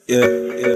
Yeah.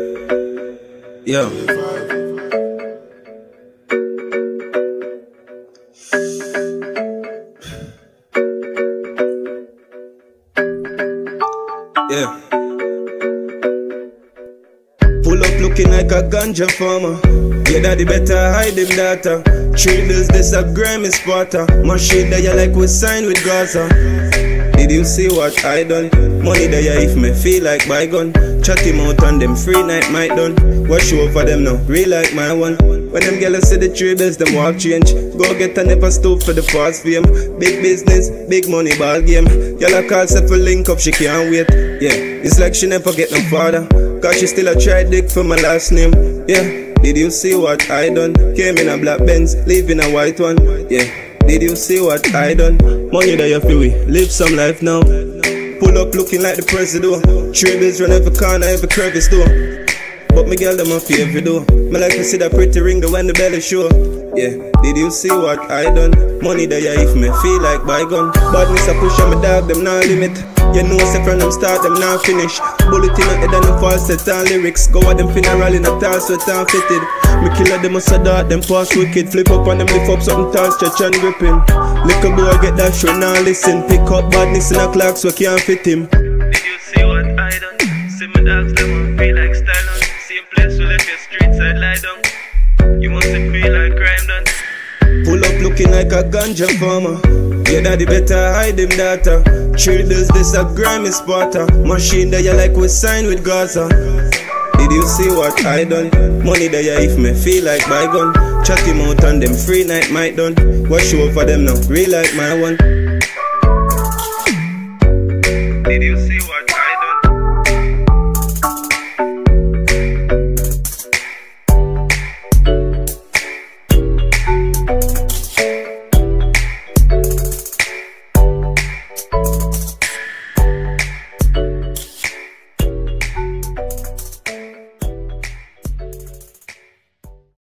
Pull up looking like a ganja farmer. Your daddy better hide him data. 3 bills, this a Grammy spotter. Machine that you like we sign with Gaza. Did you see what I done? Money that you if me feel like bygone. Chat him out on them free night might done. Wash over them now, real like my one. When them girls see the 3 bills, them walk change. Go get a never stoop for the fast fame. Big business, big money ball game. Y'all call set for link up, she can't wait. Yeah, it's like she never get no father. Cause she still a try dick for my last name. Yeah, did you see what I done? Came in a black Benz, live in a white one. Yeah, did you see what I done? Money that you feel we live some life now. Pull up looking like the president. 3 bills run every corner, every crevice door. But me girl them a favorite though. Me like to see that pretty ring when the belly show. Yeah, did you see what I done? Money that you if me feel like bygone. Badness I push on my dog, them not limit. You know say from them start, them not finish. Bullet in the head and them false set and lyrics. Go at them funeral in a tall sweat and fitted. Me killer them a dart, them pass wicked. Flip up on them, lift up something tall, stretch and gripping. Little boy get that show, now listen. Pick up badness in a clock so can't fit him. Did you see what I done? See my dogs them feel like style on. Same place we left your street side lie down. You must feel like crime done. Pull up looking like a ganja farmer. Your daddy better hide him data. 3 bills, this a Grammy spotter. Machine that you like we sign with Gaza. Did you see what I done? Money that you if me feel like bygone. Chat him out on them free night might done. Wash over them now, real like my one. Did you see